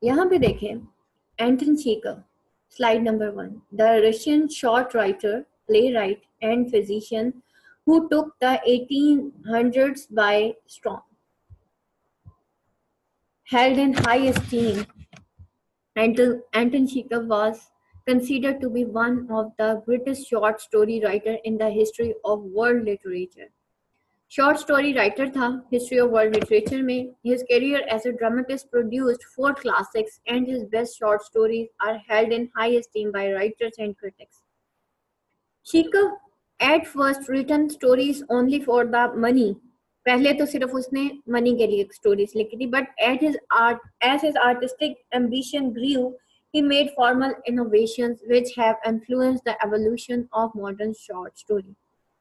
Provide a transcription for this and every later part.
यहाँ पे देखें Anton Chekhov, slide number 1, the Russian short writer, playwright, and physician who took the 1800s by storm. Held in high esteem, Anton Chekhov was considered to be one of the greatest short story writers in the history of world literature. Short story writer था history of world literature में. His career as a dramatist produced 4 classics and his best short stories are held in high esteem by writers and critics. Chekhov at first written stories only for the money. पहले तो सिर्फ उसने money के लिए stories लिखी थी, but as his artistic ambition grew, he made formal innovations which have influenced the evolution of modern short story.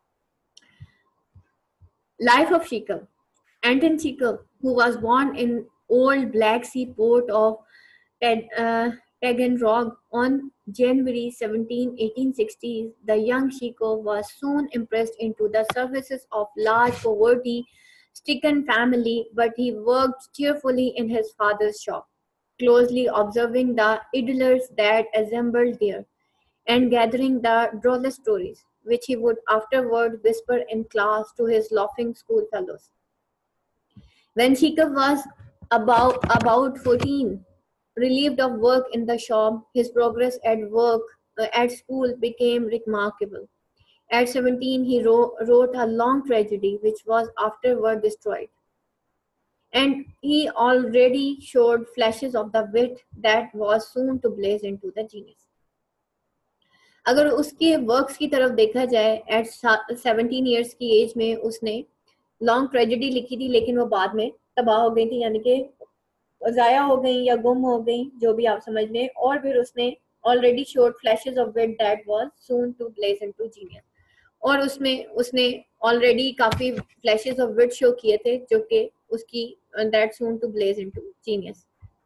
Life of Chekhov. Anton Chekhov, who was born in old Black Sea port of Taganrog on January 17, 1860s, the young Chekhov was soon impressed into the services of large poverty-stricken family, but he worked cheerfully in his father's shop, closely observing the idlers that assembled there and gathering the drollest stories, which he would afterward whisper in class to his laughing school fellows. When Chekhov was about 14, relieved of work in the shop, his progress at school became remarkable. At 17, he wrote a long tragedy which was afterward destroyed. And he already showed flashes of the wit that was soon to blaze into the genius. अगर उसके works की तरफ देखा जाए, eight 17 years की as में उसने long tragedy लिखी थी, लेकिन वो बाद में तबाह हो गई थी, यानी कि ज़ाया हो गई या गुम हो गई, जो भी आप समझ लें. और फिर उसने already showed flashes of wit that was soon to blaze into genius, और उसमें उसने ऑलरेडी काफ़ी फ्लैशेस ऑफ विट शो किए थे जो कि उसकी that soon to blaze into genius.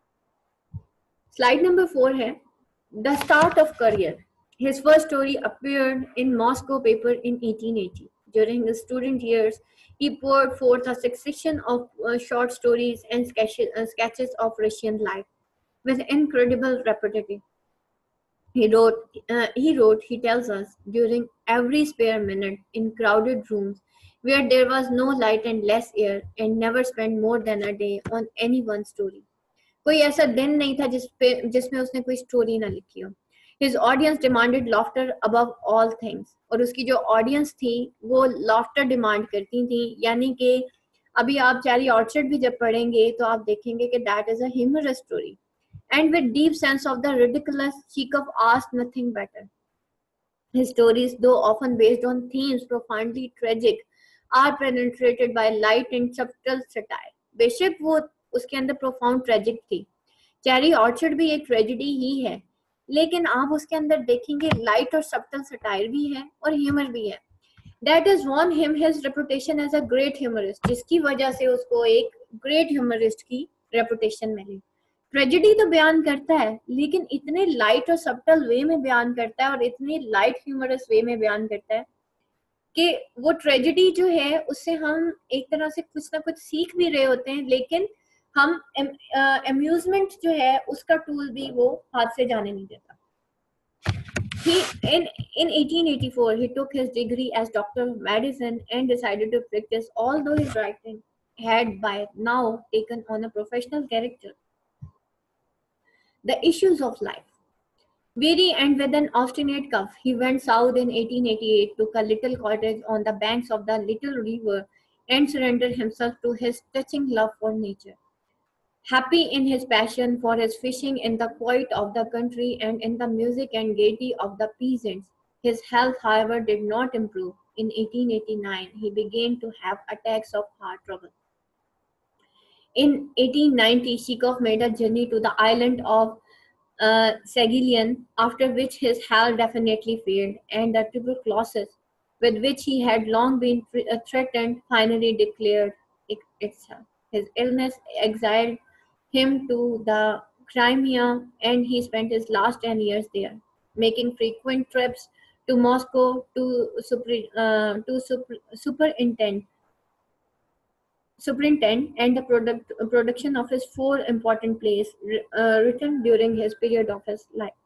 Slide number 4 है the start of career. His first story appeared in Moscow paper in 1880. During his student years, he poured forth a succession of short stories and sketches of Russian life with incredible rapidity. He tells us, during every spare minute in crowded rooms where there was no light and less air, and never spent more than a day on any one story. कोई ऐसा दिन नहीं था जिसमें उसने कोई story ना लिखी हो. His audience demanded laughter above all things. और उसकी जो ऑडियंस थी वो laughter डिमांड करती थी, यानी कि अभी आप चैरी ऑर्चर्ड भी जब पढ़ेंगे तो आप देखेंगे कि that is a humorous story. And with deep sense of the ridiculous, Chekhov asked nothing better. His stories, though often based on themes profoundly tragic, are penetrated by light and subtle satire. बेशक वो उसके अंदर profound tragic थी. Cherry orchard भी एक tragedy ही है, लेकिन आप उसके अंदर देखेंगे लाइट और सब्टल सटायर भी है और ह्यूमर भी है. That has won him his reputation as a great humorist, जिसकी वजह से उसको एक ग्रेट ह्यूमरिस्ट की रेपुटेशन मिली. ट्रेजेडी तो बयान करता है, लेकिन इतने लाइट और सब्टल वे में बयान करता है और इतने लाइट ह्यूमरस वे में बयान करता है कि वो ट्रेजेडी जो है उससे हम एक तरह से कुछ ना कुछ सीख भी रहे होते हैं, लेकिन हम अम्यूजमेंट जो है उसका टूल भी वो हाथ से जाने नहीं देता. In 1884 he took his degree as doctor of medicine and decided to practice, although his writing had by now taken on a professional character. The issues of life. Weary and with an obstinate cough, he went south in 1888, took a little cottage on the banks of the little river, and surrendered himself to his touching love for nature. Happy in his passion for his fishing in the quiet of the country and in the music and gaiety of the peasants, his health, however, did not improve. In 1889, he began to have attacks of heart trouble. In 1890, Chekhov made a journey to the island of Sagilian, after which his health definitely failed, and the tuberculosis, with which he had long been threatened, finally declared itself. His illness exiled him to the Crimea, and he spent his last 10 years there, making frequent trips to Moscow to superintend superintend and the production of his four important plays written during his period of his life.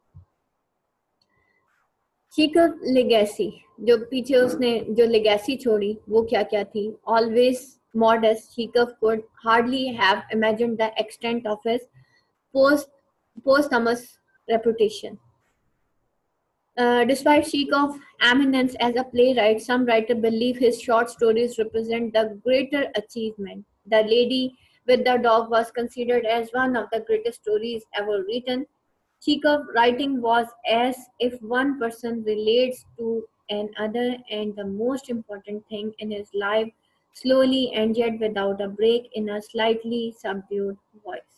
Chekhov legacy, जो पीछे उसने जो legacy छोड़ी वो क्या क्या थी? Always modest, Chekhov could hardly have imagined the extent of his post posthumous reputation. Despite Chekhov's eminence as a playwright, some writers believe his short stories represent the greater achievement. The Lady with the Dog was considered as one of the greatest stories ever written. Chekhov's writing was as if one person relates to another, and the most important thing in his life, slowly and yet without a break, in a slightly subdued voice.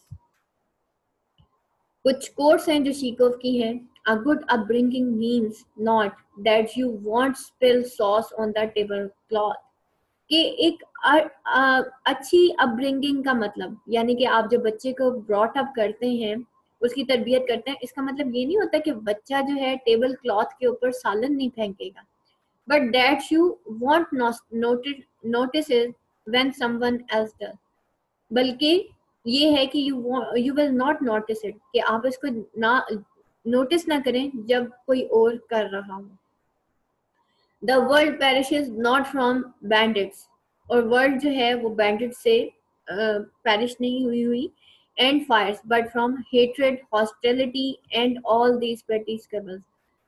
कुछ quotes हैं जो शीकोव की हैं. A good upbringing means not that you won't spill sauce on the tablecloth. कि एक अच्छी upbringing का मतलब, यानी कि आप जब बच्चे को ब्रॉट अप करते हैं, उसकी तरबियत करते हैं, इसका मतलब ये नहीं होता कि बच्चा जो है टेबल क्लॉथ के ऊपर सालन नहीं फेंकेगा, but that you won't notice when someone else does. बल्कि ये है कि you will not notice it, कि आप इसको ना नोटिस ना करें जब कोई और कर रहा हो. The world perishes not from bandits, और वर्ल्ड जो है वो बैंडिट से पेरिश नहीं हुई and fires, but from hatred, hostility and all these petty squabbles.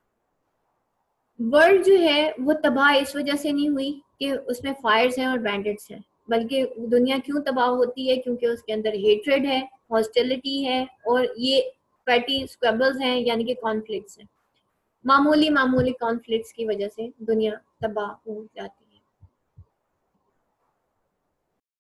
World जो है वो तबाह इस वजह से नहीं हुई कि उसमें फायर्स हैं और बैंडिट्स हैं, बल्कि दुनिया क्यों तबाह होती है? क्योंकि उसके अंदर हेट्रेड है, हॉस्टिलिटी है और ये पैटी स्क्वेबल्स हैं, यानी कि कॉन्फ्लिक्ट्स हैं. मामूली कॉन्फ्लिक्ट्स की वजह से दुनिया तबाह हो जाती है.